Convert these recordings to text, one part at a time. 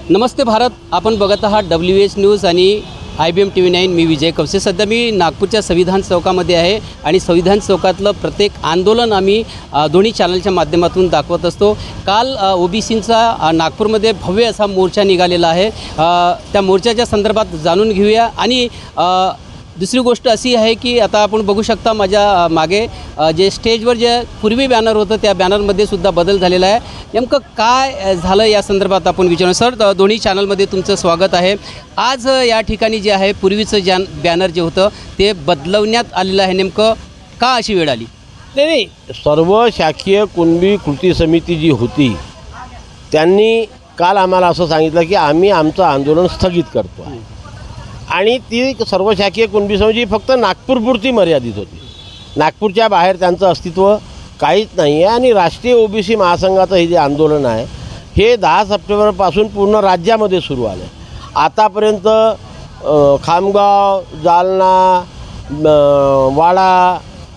नमस्ते भारत, आपण बघत आहात WH न्यूज आणि IBM TV9. मी विजय कवसे. सध्या मी नागपूरच्या संविधान चौकामध्ये आहे आणि संविधान चौकातलं प्रत्येक आंदोलन आम्ही दोन्ही चॅनलच्या माध्यमातून दाखवत असतो. काल OBCंचा नागपूरमध्ये भव्य असा मोर्चा निघालेला आहे. त्या मोर्चाच्या संदर्भात जाणून घेऊया. आणि दुसरी गोष्ट अशी आहे की आता आपण बघू शकता माझ्या मागे जे स्टेजवर जे पूर्वी बॅनर होतं त्या बॅनरमध्ये सुद्धा बदल झालेला आहे. नेमकं काय झालं या संदर्भात आपण विचारू. सर, दोन्ही चॅनलमध्ये तुमचं स्वागत आहे. आज या ठिकाणी जे आहे पूर्वीचं बॅनर जे होतं ते बदलवण्यात आलेलं आहे. नेमकं का अशी वेळ आली? नाही, सर्व शाखीय कुणबी कृती समिती जी होती त्यांनी काल आम्हाला असं सांगितलं की आम्ही आमचं आंदोलन स्थगित करतो आहे. आणि ती सर्व शाखीय कुणबी समिती फक्त नागपूरपुरती मर्यादित होती. नागपूरच्या बाहेर त्यांचं अस्तित्व काहीच नाही आहे. आणि राष्ट्रीय OBC महासंघाचं हे जे आंदोलन आहे हे 10 सप्टेंबरपासून पूर्ण राज्यामध्ये सुरू आलं. आतापर्यंत खामगाव, जालना, वाडा,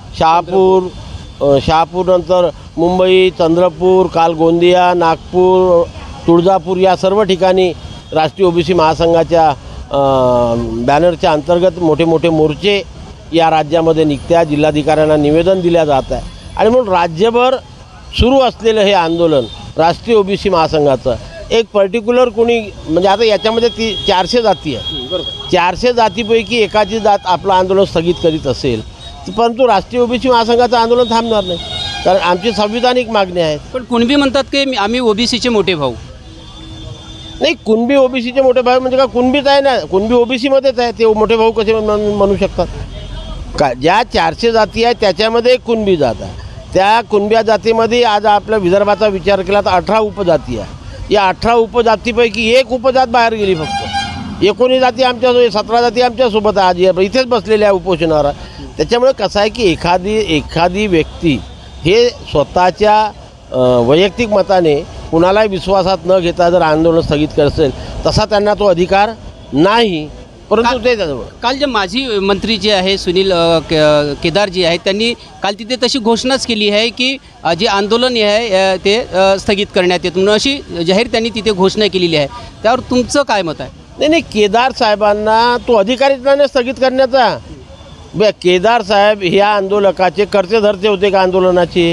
शहापूरनंतर मुंबई, चंद्रपूर, काल गोंदिया, नागपूर, तुळजापूर या सर्व ठिकाणी राष्ट्रीय OBC महासंघाच्या बॅनरच्या अंतर्गत मोठे मोठे मोर्चे या राज्यामध्ये निघत्या. जिल्हाधिकाऱ्यांना निवेदन दिल्या जात आहे. आणि म्हणून राज्यभर सुरू असलेलं हे आंदोलन राष्ट्रीय OBC महासंघाचं एक पर्टिक्युलर कोणी म्हणजे आता याच्यामध्ये 400 जाती आहे. बरोबर, 400 जातीपैकी एकाची जात आपलं आंदोलन स्थगित करीत असेल परंतु राष्ट्रीय OBC महासंघाचं आंदोलन थांबणार नाही, कारण आमची संविधानिक मागणी आहे. पण कुणबी म्हणतात की आम्ही OBCचे मोठे भाऊ. नाही, कुणबी OBCचे मोठे भाऊ म्हणजे का कुणबीच आहे ना, कुणबी OBCमध्येच आहे. ते मोठे भाऊ कसे म्हणू शकतात का? ज्या 400 जाती आहेत त्याच्यामध्ये एक कुणबी जात आहे. त्या कुणब्या जातीमध्ये आज आपल्या विदर्भाचा विचार केला तर 18 उपजाती आहे. या 18 उपजातीपैकी एक उपजात बाहेर गेली. फक्त 19 जाती आमच्या 17 जाती आमच्यासोबत आज इथेच बसलेल्या आहे उपोषणावर. त्याच्यामुळे कसं आहे की एखादी व्यक्ती हे स्वतःच्या वैयक्तिक मताने कुणालाही विश्वासात न घेता जर आंदोलन स्थगित करत असेल तसा त्यांना तो अधिकार नाही. परंतु ते काल जे माजी मंत्री जे आहे सुनील केदार जी आहेत त्यांनी काल तिथे तशी घोषणाच केली आहे की जे आंदोलन आहे ते स्थगित करण्यात येतं म्हणून अशी जाहीर त्यांनी तिथे घोषणा केलेली आहे. त्यावर तुमचं काय मत आहे? नाही, केदार साहेबांना तो अधिकारच नाही स्थगित करण्याचा. केदार साहेब ह्या आंदोलकाचे कर्ते धरते होते का आंदोलनाचे?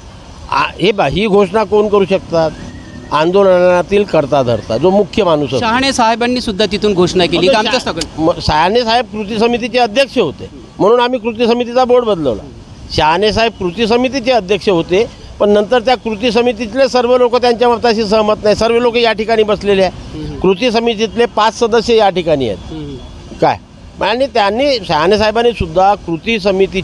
ही घोषणा कोण करू शकतात? आंदोलनातील कर्ता धरता जो मुख्य माणूस असतो. शहाणे साहेबांनी सुद्धा तिथून घोषणा केली की आमच्या शहाणे साहेब कृती समितीचे अध्यक्ष होते म्हणून आम्ही कृती समितीचा बोर्ड बदलवला. शहाणे साहेब कृती समितीचे अध्यक्ष होते पण नंतर त्या कृती समितीतले सर्व लोक त्यांच्या मताशी सहमत नाही. सर्व लोक या ठिकाणी बसलेले आहे. कृती समितीतले 5 सदस्य या ठिकाणी आहेत काय. आणि त्यांनी शहाणे साहेबांनी सुद्धा कृती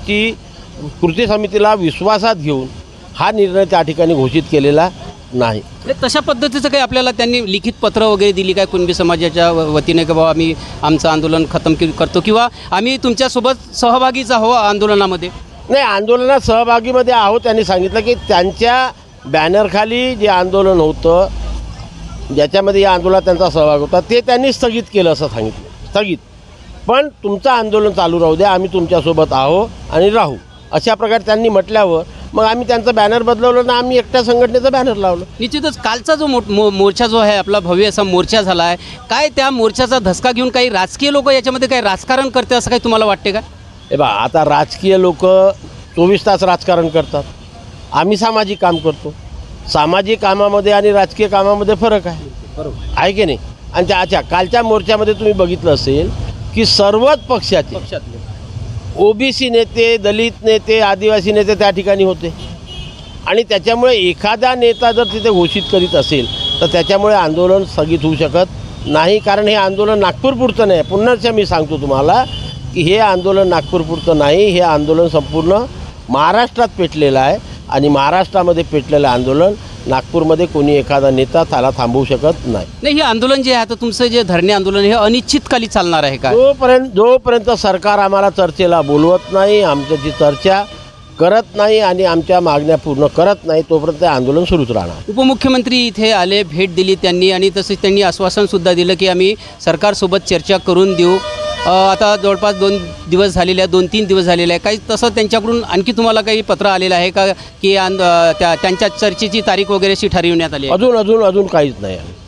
समितीला विश्वासात घेऊन हा निर्णय त्या ठिकाणी घोषित केलेला नाही. तशा पद्धतीचं काही आपल्याला त्यांनी लिखित पत्र वगैरे दिली काय कुणबी समाजाच्या वतीने की बाबा आम्ही आमचं आंदोलन खतम करतो किंवा आम्ही तुमच्यासोबत सहभागीच आहो आंदोलनामध्ये? नाही, आंदोलनात सहभागीमध्ये आहोत. त्यांनी सांगितलं की त्यांच्या बॅनरखाली जे आंदोलन होतं ज्याच्यामध्ये या आंदोलनात त्यांचा सहभाग होता ते त्यांनी स्थगित केलं असं सांगितलं. स्थगित, पण तुमचं आंदोलन चालू राहू द्या, आम्ही तुमच्यासोबत आहो आणि राहू अशा प्रकारे त्यांनी म्हटल्यावर मग आम्ही त्यांचं बॅनर बदलवलं ना आम्ही एकट्या संघटनेचं बॅनर लावलं. निश्चितच कालचा जो मोर्चा जो आहे आपला भव्य असा मोर्चा झाला आहे, काय त्या मोर्चाचा धसका घेऊन काही राजकीय लोक याच्यामध्ये काही राजकारण करते असं काही तुम्हाला वाटते का? आता राजकीय लोक 24 तास राजकारण करतात. आम्ही सामाजिक काम करतो. सामाजिक कामामध्ये आणि राजकीय कामामध्ये फरक आहे. बरोबर आहे की नाही? आणि कालच्या मोर्चामध्ये तुम्ही बघितलं असेल की सर्वच पक्षातले OBC नेते, दलित नेते, आदिवासी नेते त्या ठिकाणी होते. आणि त्याच्यामुळे एखादा नेता जर तिथे घोषित करीत असेल तर त्याच्यामुळे आंदोलन स्थगित होऊ शकत नाही. कारण हे आंदोलन नागपूरपुरतं नाही. पुन्हा मी सांगतो तुम्हाला की हे आंदोलन नागपूरपुरतं नाही. हे आंदोलन संपूर्ण महाराष्ट्रात पेटलेलं आहे. आणि महाराष्ट्रामध्ये पेटलेलं आंदोलन नागपूरमध्ये कोणी एखादा नेता त्याला थांबवू शकत नाही. हे आंदोलन जे आहे आता तुमचं जे धरणे आंदोलन हे अनिश्चितकाली चालणार आहे का? जोपर्यंत सरकार आम्हाला चर्चेला बोलवत नाही, आमच्याची चर्चा करत नाही आणि आमच्या मागण्या पूर्ण करत नाही तोपर्यंत आंदोलन सुरूच राहणार. उपमुख्यमंत्री इथे आले, भेट दिली त्यांनी आणि तसेच त्यांनी आश्वासनसुद्धा दिलं की आम्ही सरकारसोबत चर्चा करून देऊ. आता जवळपास 2-3 दिवस झालेले आहे. काही तसं त्यांच्याकडून आणखी तुम्हाला काही पत्र आलेलं आहे का की त्यांच्या चर्चेची तारीख वगैरे अशी ठरविण्यात आली आहे? अजून काहीच नाही.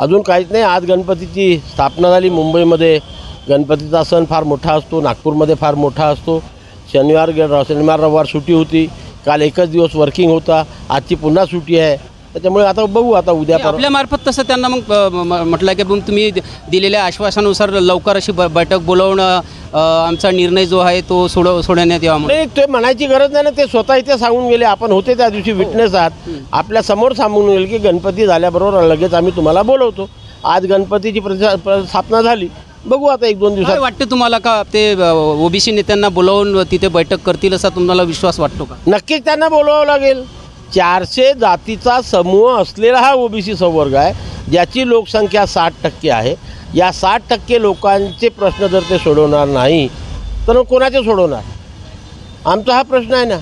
अजून काहीच नाही. आज गणपतीची स्थापना झाली. मुंबईमध्ये गणपतीचा सण फार मोठा असतो, नागपूरमध्ये फार मोठा असतो. शनिवार रविवार सुट्टी होती. काल एकच दिवस वर्किंग होता, आजची पुन्हा सुट्टी आहे. त्याच्यामुळे आता बघू, आता उद्या आपल्यामार्फत तसं त्यांना मग म्हटलं की मग तुम्ही दिलेल्या आश्वासनानुसार लवकर अशी बैठक बोलावणं, आमचा निर्णय जो आहे तो सोडण्यात यावा. नाही, ते म्हणायची गरज नाही ना. ते स्वतः इथे सांगून गेले. आपण होते त्या दिवशी विटनेस आहात. आपल्या समोर सांगून गेले की गणपती झाल्याबरोबर लगेच आम्ही तुम्हाला बोलवतो. आज गणपतीची स्थापना झाली. बघू आता 1-2 दिवसात. काय वाटतं तुम्हाला का ते ओबीसी नेत्यांना बोलावून तिथे बैठक करतील असा तुम्हाला विश्वास वाटतो का? नक्कीच त्यांना बोलवावं लागेल. 400 जातीचा समूह असलेला हा ओबीसी संवर्ग आहे, ज्याची लोकसंख्या 60% आहे. या 60% लोकांचे प्रश्न जर ते सोडवणार नाही तर कोणाचे सोडवणार? आमचा हा प्रश्न आहे ना.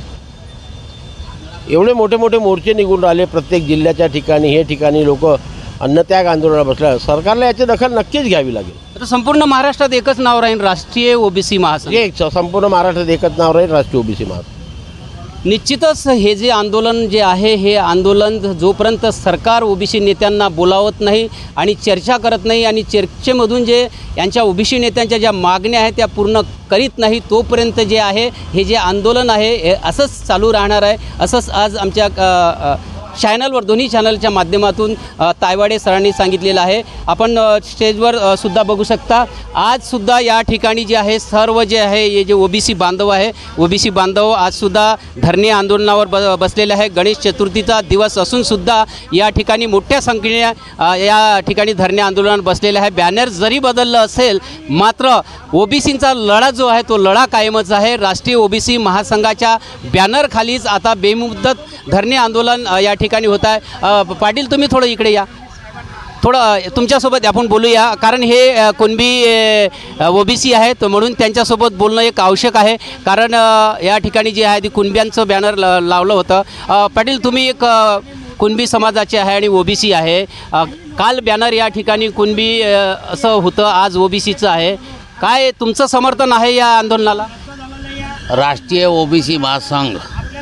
एवढे मोठे मोठे मोर्चे निघून राहिले प्रत्येक जिल्ह्याच्या ठिकाणी. हे ठिकाणी लोक अन्नत्याग आंदोलनाला बसल्या. सरकारला याची दखल नक्कीच घ्यावी लागेल. आता संपूर्ण महाराष्ट्रात एकच नाव राहील, राष्ट्रीय ओबीसी महासंघ. हे संपूर्ण महाराष्ट्रात एकच नाव राहील, राष्ट्रीय ओबीसी महासंघ. निश्चितच हे जे आंदोलन जे आहे, हे आंदोलन जोपर्यंत सरकार ओबीसी नेत्यांना बोलावत नाही आणि चर्चा करत नाही आणि चर्चेमधून जे यांच्या ओबीसी नेत्यांच्या ज्या मागण्या आहेत त्या पूर्ण करीत नाही, तोपर्यंत जे आहे हे जे आंदोलन आहे हे असंच चालू राहणार आहे. असंच आज आमच्या चॅनलवर, दोन्ही चॅनलच्या माध्यमातून तायवाडे सरांनी सांगितलेलं आहे. आपण स्टेजवर सुद्धा बघू शकता. आजसुद्धा या ठिकाणी जे आहे सर्व जे आहे हे जे ओबीसी बांधव आहे, ओबीसी बांधव आजसुद्धा धरणे आंदोलनावर बसलेले आहे. गणेश चतुर्थीचा दिवस असूनसुद्धा या ठिकाणी मोठ्या संख्येने या ठिकाणी धरणे आंदोलनात बसलेले आहे. बॅनर जरी बदललं असेल मात्र ओबीसींचा लढा जो आहे तो लढा कायमच आहे. राष्ट्रीय ओबीसी महासंघाच्या बॅनरखालीच आता बेमुदत धरणे आंदोलन या ठिकाणी होत आहे. पाटील, तुम्ही थोडं इकडे या, थोडं तुमच्यासोबत आपण बोलूया, कारण हे कुणबी ओबीसी आहेत म्हणून त्यांच्यासोबत बोलणं एक आवश्यक आहे. कारण या ठिकाणी जे आहे ते कुणब्यांचं बॅनर लावलं होतं. पाटील, तुम्ही एक कुणबी समाजाचे आहे आणि ओबीसी आहे. काल बॅनर या ठिकाणी कुणबी असं होतं, आज ओबीसीचं आहे. काय तुमचं समर्थन आहे या आंदोलनाला? राष्ट्रीय ओबीसी महासंघ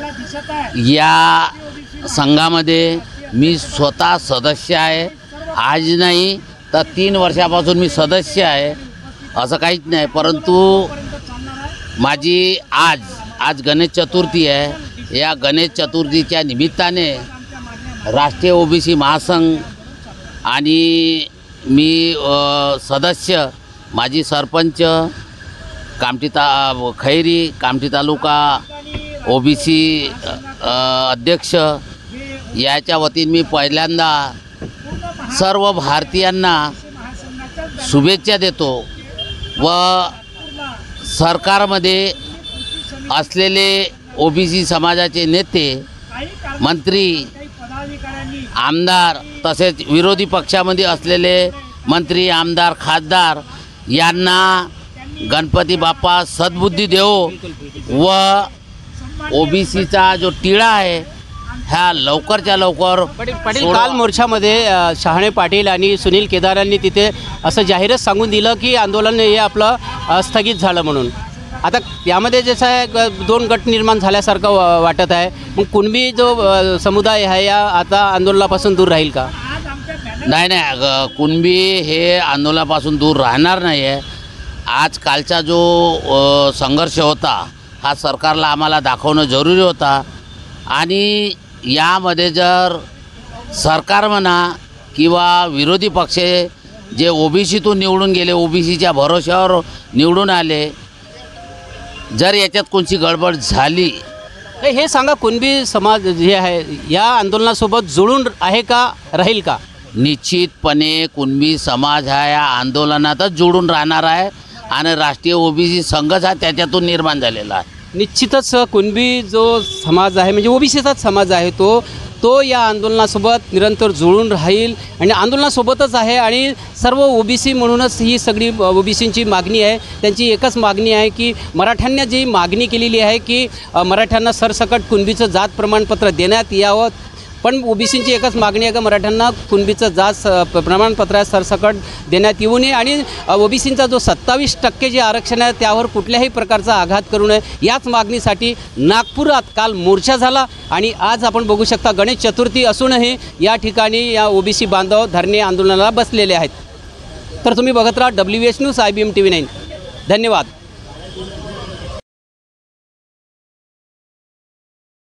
या संघामध्ये मी स्वतः सदस्य आहे. आज नाही तर 3 वर्षापासून मी सदस्य आहे. असं काहीच नाही, परंतु माझी आज गणेश चतुर्थी आहे. या गणेश चतुर्थीच्या निमित्ताने राष्ट्रीय ओबीसी महासंघ आणि मी सदस्य, माझी सरपंच खैरी कामठी तालुका ओबीसी अध्यक्ष, याच्या वतीने मी पहिल्यांदा सर्व भारतीयांना शुभेच्छा देतो व सरकारमध्ये असलेले ओबीसी समाजाचे नेते, मंत्री, आमदार तसेच विरोधी पक्षामध्ये असलेले मंत्री, आमदार, खासदार यांना गणपती बाप्पा सद्बुद्धी देवो व ओबीसीचा जो टिळा आहे ह्या लवकरच्या लवकर. पाटील, काल मोर्चामध्ये शहाणे पाटील आणि सुनील केदारांनी तिथे असं जाहीरच सांगून दिलं की आंदोलन हे आपलं स्थगित झालं म्हणून. आता यामध्ये जसं आहे 2 गट निर्माण झाल्यासारखं वाटत आहे. मग कुणबी जो समुदाय आहे या आता आंदोलनापासून दूर राहील का? नाही, कुणबी हे आंदोलनापासून दूर राहणार नाही आहे. आज कालचा जो संघर्ष होता हा सरकारला आम्हाला दाखवणं जरुरी होता. आणि यामध्ये जर सरकार म्हणा किंवा विरोधी पक्ष जे ओबीसीतून निवडून गेले, ओबीसीच्या भरोश्यावर निवडून आले, जर याच्यात कोणती गडबड झाली, हे सांगा, कुणबी समाज जे आहे या आंदोलनासोबत जुळून आहे का, राहील का? निश्चितपणे कुणबी समाज हा या आंदोलनातच जोडून राहणार आहे आणि राष्ट्रीय ओबीसी संघच हा त्याच्यातून निर्माण झालेला आहे. निश्चितच कुणबी जो समाज आहे म्हणजे ओबीसीचाच समाज आहे तो या आंदोलनासोबत निरंतर जुळून राहील आणि आंदोलनासोबतच आहे. आणि सर्व ओबीसी म्हणूनच ही सगळी ओबीसींची मागणी आहे. त्यांची एकच मागणी आहे की मराठ्यांना जी मागणी केलेली आहे की मराठ्यांना सरसकट कुणबीचं जात प्रमाणपत्र देण्यात यावं. पण ओबीसींची एकच मागणी आहे का मराठ्यांना कुणबीचं जात प्रमाणपत्र सरसकट देण्यात येऊ नये आणि ओबीसींचा जो 27% जे आरक्षण आहे त्यावर कुठल्याही प्रकारचा आघात करू नये, याच मागणीसाठी नागपुरात काल मोर्चा झाला आणि आज आपण बघू शकता गणेश चतुर्थी असूनही या ठिकाणी या ओबीसी बांधव धरणे आंदोलनाला बसलेले आहेत. तर तुम्ही बघत राहा WH न्यूज IBM TV 9. धन्यवाद.